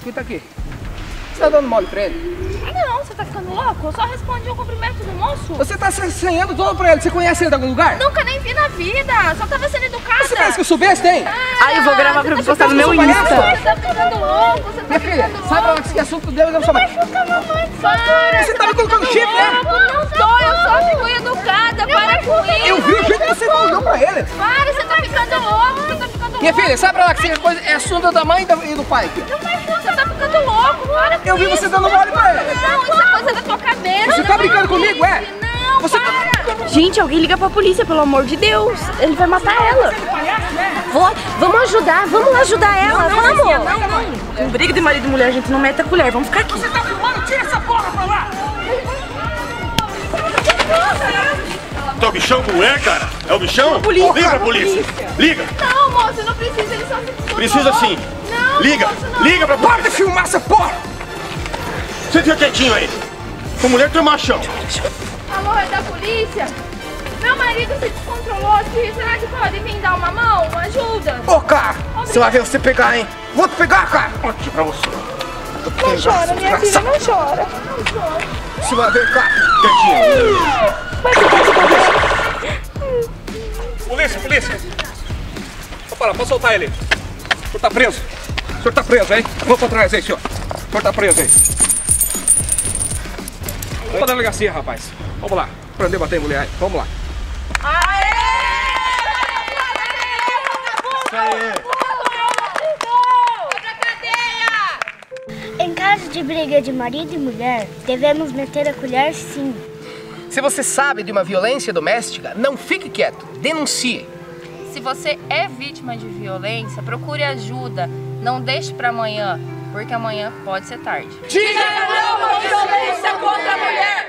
aqui, tá aqui. Você tá dando mole pra ele? Não, você tá ficando louco? Eu só respondi o cumprimento do moço. Você tá assanhando todo pra ele. Você conhece ele de algum lugar? Nunca nem vi na vida. Só tava sendo educada. Você pensa que eu sou besta, hein? Aí eu vou gravar pra postar no meu Insta. Você tá ficando louco. Você tá Minha filha, sai pra lá que esse assunto dele não sou mais. Para. Você tá me colocando chifre, né? Não tô, eu só fui educada. Para com isso. Eu vi o jeito que você falou pra ele. Para, você tá ficando louco. Você tá ficando louco. Minha filha, sai pra lá que essa coisa é assunto da mãe e do pai aqui. Não machuca, você tá ficando louco. Para com Eu vi isso. você dando mole pra ele. Não, isso é coisa da tua cabeça. Você tá brincando comigo, é? Não, Você para. Gente, alguém liga pra polícia, pelo amor de Deus. Ele vai matar ela. Vamos ajudar, vamos lá ajudar ela, vamos. Em briga de marido e mulher, a gente não mete a colher, vamos ficar aqui. Você tá filmando? Tira essa porra pra lá. Tá o bichão com mulher, cara? É o bichão? Polícia. Liga pra polícia. Liga. Não, moço, não precisa, ele só se disputou. Precisa sim. Não, Liga. moço, não. Liga pra Para de polícia. filmar essa porra. Você fica quietinho aí. Com mulher tu é machão. Alô, é da polícia? Meu marido se descontrolou aqui. Será que pode vir dar uma mão? Uma ajuda? Ô, cara, você vai ver você pegar, hein? Vou te pegar, cara. Aqui pra você. Não chora, minha filha, não chora. Você vai ver, cara. Quietinho. Vai Polícia, polícia! Opa, pode soltar ele. O senhor tá preso. O senhor tá preso, hein? Vamos pra trás aí, senhor. O senhor tá preso aí. Vamos pra delegacia, rapaz. Vamos lá. Prender, bater em mulher aí. Vamos lá. Em caso de briga de marido e mulher, devemos meter a colher sim. Se você sabe de uma violência doméstica, não fique quieto. Denuncie. Se você é vítima de violência, procure ajuda. Não deixe para amanhã, porque amanhã pode ser tarde. Diga não à violência contra a mulher!